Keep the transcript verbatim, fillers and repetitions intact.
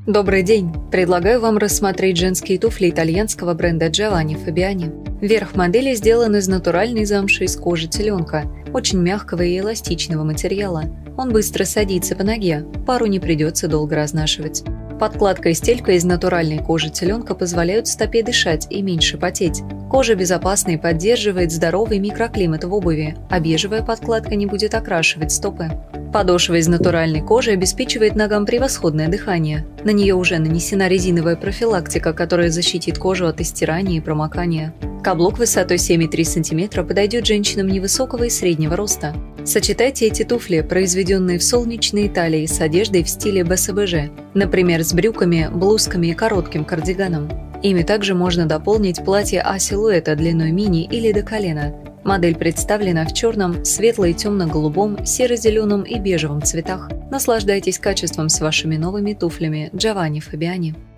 Добрый день! Предлагаю вам рассмотреть женские туфли итальянского бренда Giovanni Fabiani. Верх модели сделан из натуральной замши из кожи теленка, очень мягкого и эластичного материала. Он быстро садится по ноге, пару не придется долго разнашивать. Подкладка и стелька из натуральной кожи теленка позволяют стопе дышать и меньше потеть. Кожа безопасна и поддерживает здоровый микроклимат в обуви, а бежевая подкладка не будет окрашивать стопы. Подошва из натуральной кожи обеспечивает ногам превосходное дыхание. На нее уже нанесена резиновая профилактика, которая защитит кожу от истирания и промокания. Каблук высотой семь и три сантиметра подойдет женщинам невысокого и среднего роста. Сочетайте эти туфли, произведенные в солнечной Италии, с одеждой в стиле бэ эс бэ жэ, например, с брюками, блузками и коротким кардиганом. Ими также можно дополнить платье А-силуэта длиной мини или до колена. Модель представлена в черном, светло- и темно-голубом, серо-зеленом и бежевом цветах. Наслаждайтесь качеством с вашими новыми туфлями Giovanni Fabiani.